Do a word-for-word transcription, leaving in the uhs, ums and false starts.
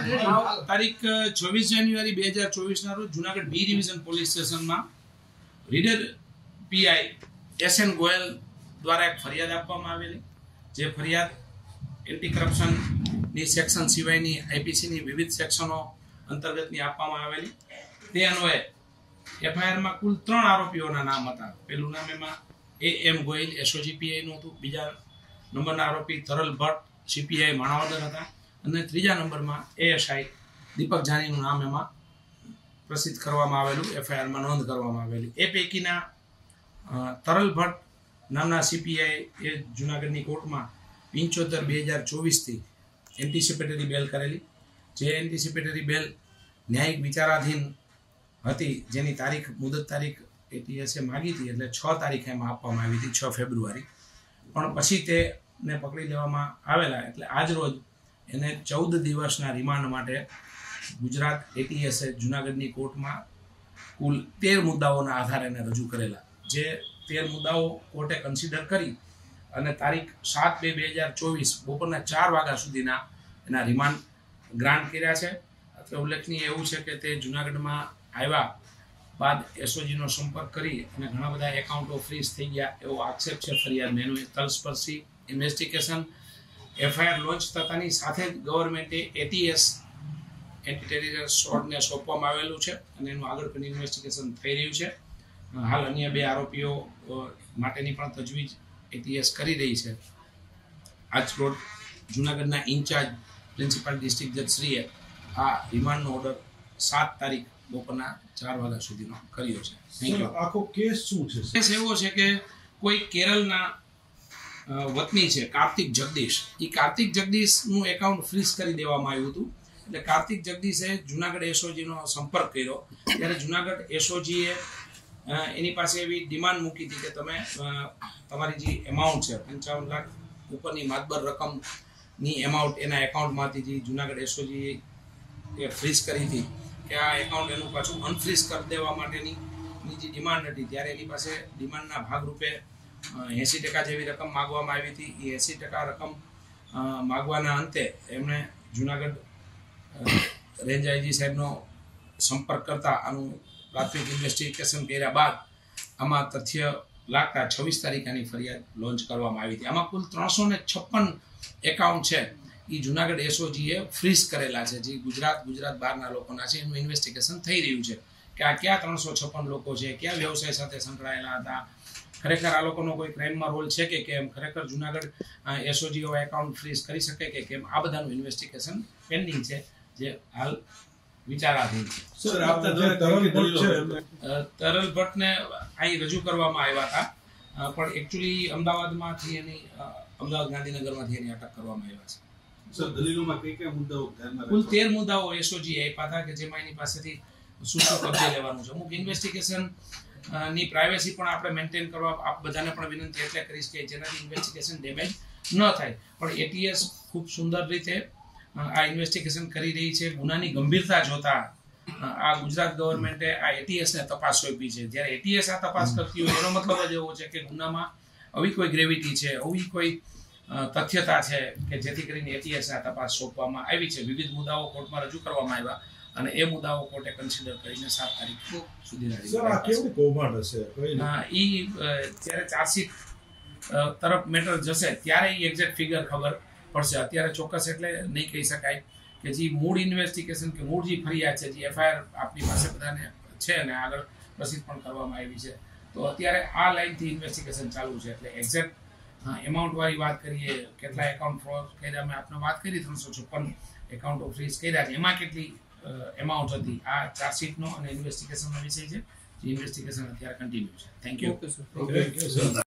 તારીખ ચોવીસ જાન્યુઆરી બે હજાર ચોવીસ ના રોજ જુનાગઢ બી ડિવિઝન પોલીસ સ્ટેશનમાં reader PI S N Goyal દ્વારા એક ફરિયાદ આપવામાં આવેલી, જે ફરિયાદ એન્ટી કરપ્શનની સેક્શન સિવાયની આઈપીસીની વિવિધ સેક્શનો અંતર્ગતની આપવામાં આવેલી. તે અન્વયે એફઆઈઆરમાં કુલ ત્રણ આરોપીઓના નામ હતા. પહેલું નામ એમાં એ એમ ગોયલ એસઓજી પીઆઈનું હતું, બીજા નંબરના આરોપી તરલ ભટ્ટ સીપીઆઈ માણાવદર હતા, અને ત્રીજા નંબરમાં એએસઆઈ દીપક જાનીનું નામ એમાં પ્રસિદ્ધ કરવામાં આવેલું, એફઆઈઆરમાં નોંધ કરવામાં આવેલી. એ પૈકીના તરલ ભટ્ટ નામના સીપીઆઈ એ જુનાગઢની કોર્ટમાં પંચોતેર બે હજાર ચોવીસથી એન્ટિસિપેટરી બેલ કરેલી, જે એન્ટિસિપેટરી બેલ ન્યાયિક વિચારાધીન હતી, જેની તારીખ મુદત તારીખ એટીએસે માગી હતી, એટલે છ તારીખે એમાં આપવામાં આવી હતી, છ ફેબ્રુઆરી. પણ પછી તેને પકડી લેવામાં આવેલા, એટલે આજ રોજ એને ચૌદ દિવસના રિમાન્ડ માટે ગુજરાત એટીએસે જુનાગઢની કોર્ટમાં કુલ તેર મુદ્દાઓના આધારે એને રજૂ કરેલા, જે તેર મુદ્દાઓ કોર્ટે કન્સિડર કરી અને તારીખ સાત બે બે હજાર ચોવીસ બપોરના ચાર વાગ્યા સુધીના એના રિમાન્ડ ગ્રાન્ટ કર્યા છે. એટલે ઉલ્લેખનીય એવું છે કે તે જુનાગઢમાં આવ્યા બાદ એસઓજીનો સંપર્ક કરી અને ઘણા બધા એકાઉન્ટો ફ્રીઝ થઈ ગયા એવો આક્ષેપ છે ફરિયાદમાં. એનું તલસ્પર્શી ઇન્વેસ્ટિગેશન એફઆઈઆર લોન્ચ થતાની સાથે જ ગવર્મેન્ટે એટીએસ એન્ટી ટેરરિસ્ટને સોંપવામાં આવેલું છે અને એનું આગળ પણ ઇન્વેસ્ટિગેશન થઈ રહ્યું છે. હાલ અન્ય બે આરોપીઓ માટેની પણ તજવીજ એટીએસ કરી રહી છે. આજ રોજ જુનાગઢના ઇન્ચાર્જ પ્રિન્સિપાલ ડિસ્ટ્રિક્ટ જજશ્રીએ આ રિમાન્ડનો ઓર્ડર સાત તારીખ બપોરના ચાર વાગ્યા સુધીનો કર્યો છે. Thank you. આખો કેસ શું છે? કેસ એવો છે કે કોઈ કેરળના વતની છે કાર્તિક જગદીશ, એ કાર્તિક જગદીશનું એકાઉન્ટ ફ્રીઝ કરી દેવામાં આવ્યું હતું. એટલે કાર્તિક જગદીશે જુનાગઢ એસઓજીનો સંપર્ક કર્યો, ત્યારે જુનાગઢ એસઓજીએ એની પાસે એવી ડિમાન્ડ મૂકી હતી કે તમે તમારી જે એમાઉન્ટ છે પંચાવન લાખ ઉપરની માતબર રકમની એમાઉન્ટ એના એકાઉન્ટમાંથી જે જુનાગઢ એસઓજી એ ફ્રીઝ કરી હતી કે આ એકાઉન્ટ એનું પાછું અનફ્રીઝ કરી દેવા માટેની જે ડિમાન્ડ હતી, ત્યારે એની પાસે ડિમાન્ડના ભાગરૂપે એંસી ટકા જેવી રકમ માગવામાં આવી હતી. એ એંસી ટકા રકમ માગવાના અંતે એમણે જુનાગઢ રેન્જ આઈજી સાહેબનો સંપર્ક કરતા આનું પ્રાથમિક ઇન્વેસ્ટિગેશન કર્યા બાદ આમાં તથ્ય લાગતા છવ્વીસ તારીખ આની ફરિયાદ લોન્ચ કરવામાં આવી હતી. આમાં કુલ ત્રણસો ને છપ્પન એકાઉન્ટ છે એ જુનાગઢ એસઓજીએ ફ્રીઝ કરેલા છે, જે ગુજરાત ગુજરાત બહારના લોકોના છે. એનું ઇન્વેસ્ટિગેશન થઈ રહ્યું છે કે આ ક્યાં ત્રણસો છપ્પન લોકો છે, કયા વ્યવસાય સાથે સંકળાયેલા હતા, ખરેખર આ લોકોનો કોઈ ક્રાઇમમાં રોલ છે કે કેમ, ખરેખર જુનાગઢ એસઓજીઓ એકાઉન્ટ ફ્રીઝ કરી શકે કે કેમ, આ બધાનું ઇન્વેસ્ટિગેશન પેન્ડિંગ છે, જે હાલ વિચારાધીન છે. તરલ ભટ્ટને અહીં રજૂ કરવામાં આવ્યા હતા, પણ એકચ્યુઅલી અમદાવાદમાંથી એની અમદાવાદ ગાંધીનગરમાંથી એની અટક કરવામાં આવ્યા છે. સર, દલીલોમાં કઈ કઈ મુદ્દાઓ ધ્યાનમાં કુલ તેર મુદ્દાઓ એસઓજી આપ્યા હતા કે જેમાં એની પાસેથી શું શું કબજે લેવાનું છે. અમુક ઇન્વેસ્ટિગેશન ની પ્રાઇવેસી પણ આપણે મેન્ટેન કરવા આપ બધાને પણ વિનંતી એટલે કરીશ કે જેનાથી ઇન્વેસ્ટિગેશન ડેમેજ ન થાય. પણ એટીએસ ખૂબ સુંદર રીતે આ ઇન્વેસ્ટિગેશન કરી રહી છે. ગુનાની ગંભીરતા જોતા આ ગુજરાત ગવર્મેન્ટે આ એટીએસને તપાસ સોંપી છે. જ્યારે એટીએસ આ તપાસ કરતી હોય એનો મતલબ જ એવો છે કે ગુનામાં આવી કોઈ ગ્રેવિટી છે, આવી કોઈ તથ્યતા છે કે જેથી કરીને એટીએસ આ તપાસ સોંપવામાં આવી છે. વિવિધ મુદ્દાઓ કોર્ટમાં રજૂ કરવામાં આવ્યા અને એ મુદ્દાઓ કોર્ટે કન્સિડર કરીને સાત તારીખ સુધીના જ્યારે ચાર્જશીટ તરફ મેટર જશે ત્યારે એ એક્ઝેક્ટ ફિગર ખબર પડશે. અત્યારે ચોક્કસ એટલે નહીં કહી શકાય કે જે મૂળ ઇન્વેસ્ટિગેશન કે મૂળ જે ફરિયાદ છે, જે એફઆઈઆર આપણી પાસે બધાને છે અને આગળ પ્રસિદ્ધ પણ કરવામાં આવી છે, તો અત્યારે આ લાઇનથી ઇન્વેસ્ટિગેશન ચાલુ છે. એટલે એક્ઝેક્ટ એમાઉન્ટ વાળી વાત કરીએ, કેટલા એકાઉન્ટ ફ્રોઝ કર્યા, મેં આપને વાત કરી ત્રણસો છપ્પન એકાઉન્ટો ફ્રીઝ કર્યા છે, એમાં કેટલી એમાઉન્ટ હતી, આ ચાર્જશીટનો અને ઇન્વેસ્ટિગેશનનો વિષય છે, જે ઇન્વેસ્ટિગેશન અત્યારે કન્ટિન્યુ છે. Thank you.